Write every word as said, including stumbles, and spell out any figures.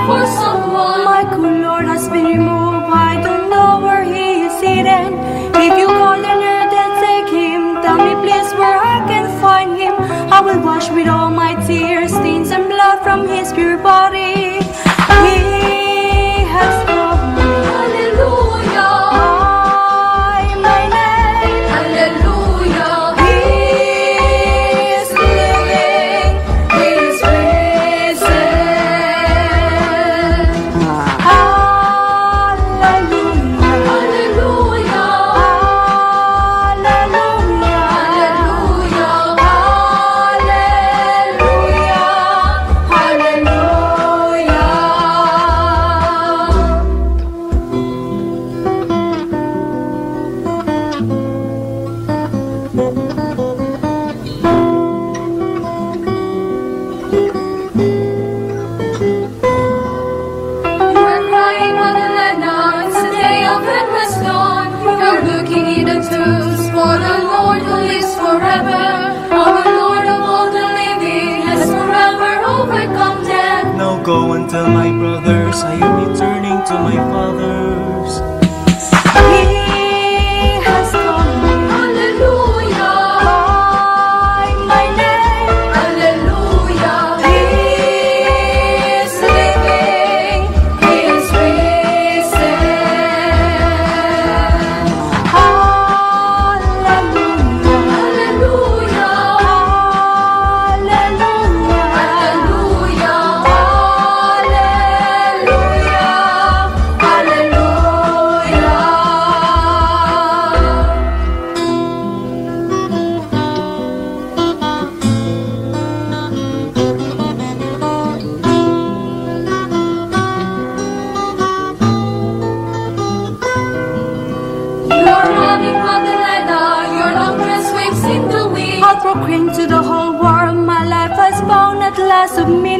for someone. My good Lord has been removed, I don't know where he is hidden. If you call on earth and take him, tell me please where I can find him. I will wash with all my tears, stains and blood from his pure body. He has loved me. Hallelujah. By my name. Hallelujah. He is living, he is risen. Hallelujah. Hallelujah. Hallelujah. Hallelujah. Hallelujah. You are crying, Madalena, it's the day of endless dawn. You're looking in the tombs for the Lord who lives forever. Our Lord of all the living has forever overcome death. Now go and tell my brothers I am returning to my fathers. He has called me Hallelujah. by my name. Hallelujah. He is living, He is risen. hallelujah, Hallelujah. hallelujah, Hallelujah. Hallelujah. Hallelujah. You're running, Madalena, your long dress waves in the wind. I'll proclaim to the whole world my life has found at last of me.